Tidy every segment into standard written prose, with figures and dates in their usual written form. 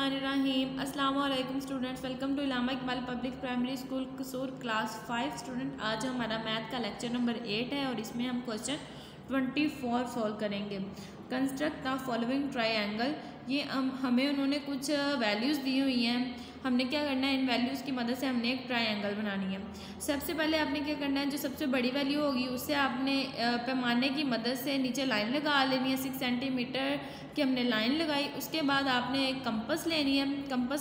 बिस्मिल्लाहिर्रहमानिर्रहीम। अस्सलाम वालेकुम students, welcome to Allama Iqbal public primary school Kasur class 5 student. आज हमारा मैथ का लेक्चर नंबर 8 है और इसमें हम क्वेश्चन 24 सॉल्व करेंगे। Construct the following triangle. ये हमें उन्होंने कुछ वैल्यूज़ दी हुई हैं, हमने क्या करना है, इन वैल्यूज़ की मदद से हमने एक ट्रायंगल बनानी है। सबसे पहले आपने क्या करना है, जो सबसे बड़ी वैल्यू होगी उससे आपने पैमाने की मदद से नीचे लाइन लगा लेनी है। 6 सेंटीमीटर की हमने लाइन लगाई। उसके बाद आपने एक कंपास लेनी है।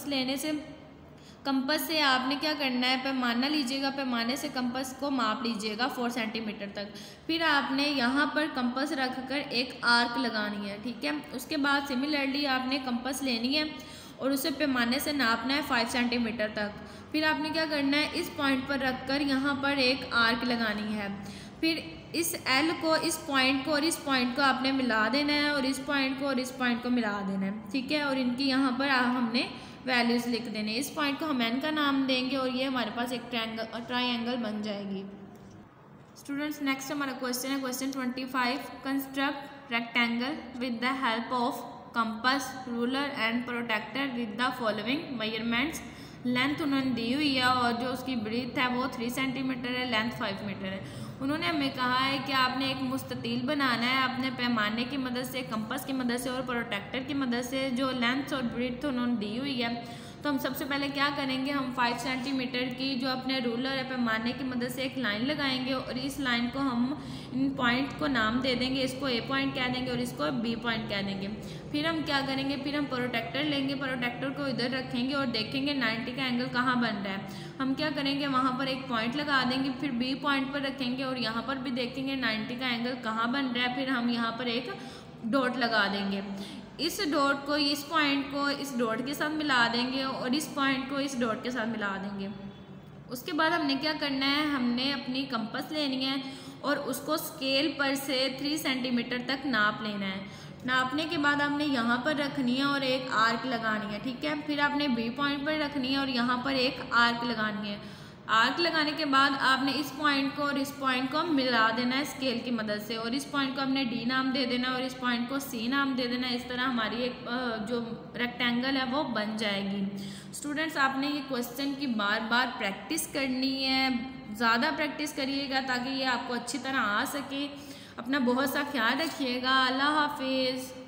कंपास से आपने क्या करना है, पैमाना लीजिएगा, पैमाने से कंपास को माप लीजिएगा 4 सेंटीमीटर तक। फिर आपने यहाँ पर कंपास रखकर एक आर्क लगानी है, ठीक है। उसके बाद सिमिलरली आपने कंपास लेनी है और उसे पैमाने से नापना है 5 सेंटीमीटर तक। फिर आपने क्या करना है, इस पॉइंट पर रखकर यहाँ पर एक आर्क लगानी है। फिर इस एल को, इस पॉइंट को और इस पॉइंट को आपने मिला देना है और इस पॉइंट को और इस पॉइंट को मिला देना है, ठीक है। और इनकी यहाँ पर हमने वैल्यूज़ लिख देने। इस पॉइंट को हम एन का नाम देंगे और ये हमारे पास एक ट्रायंगल बन जाएगी। स्टूडेंट्स, नेक्स्ट हमारा क्वेश्चन है question 25। Construct rectangle with the help of compass, ruler and protractor with the following measurements. Length उन्होंने दी हुई है और जो उसकी ब्रीथ है वो 3 सेंटीमीटर है, लेंथ 5 मीटर है। उन्होंने हमें कहा है कि आपने एक मुस्ततील बनाना है अपने पैमाने की मदद से, कंपास की मदद से और प्रोटेक्टर की मदद से। जो लेंथ और ब्रीथ उन्होंने दी हुई है, तो हम सबसे पहले क्या करेंगे, हम 5 सेंटीमीटर की जो अपने रूलर है पैमाने की मदद से एक लाइन लगाएंगे और इस लाइन को हम इन पॉइंट को नाम दे देंगे। इसको ए पॉइंट कह देंगे और इसको बी पॉइंट कह देंगे। फिर हम क्या करेंगे, फिर हम प्रोटेक्टर लेंगे, प्रोटेक्टर को इधर रखेंगे और देखेंगे 90 का एंगल कहाँ बन रहा है। हम क्या करेंगे, वहाँ पर एक पॉइंट लगा देंगे, फिर बी पॉइंट पर रखेंगे और यहाँ पर भी देखेंगे 90 का एंगल कहाँ बन रहा है। फिर हम यहाँ पर एक डॉट लगा देंगे। इस डॉट को, इस पॉइंट को इस डॉट के साथ मिला देंगे और इस पॉइंट को इस डॉट के साथ मिला देंगे। उसके बाद हमने क्या करना है, हमने अपनी कंपास लेनी है और उसको स्केल पर से 3 सेंटीमीटर तक नाप लेना है। नापने के बाद आपने यहाँ पर रखनी है और एक आर्क लगानी है, ठीक है। फिर आपने बी पॉइंट पर रखनी है और यहाँ पर एक आर्क लगानी है। आर्क लगाने के बाद आपने इस पॉइंट को और इस पॉइंट को मिला देना है स्केल की मदद से और इस पॉइंट को हमने डी नाम दे देना और इस पॉइंट को सी नाम दे देना। इस तरह हमारी एक जो रेक्टेंगल है वो बन जाएगी। स्टूडेंट्स, आपने ये क्वेश्चन की बार बार प्रैक्टिस करनी है, ज़्यादा प्रैक्टिस करिएगा ताकि ये आपको अच्छी तरह आ सके। अपना बहुत सा ख्याल रखिएगा। अल्लाह हाफिज़।